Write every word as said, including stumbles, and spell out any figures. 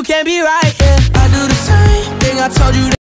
you can't be right, yeah. I do the same thing I told you that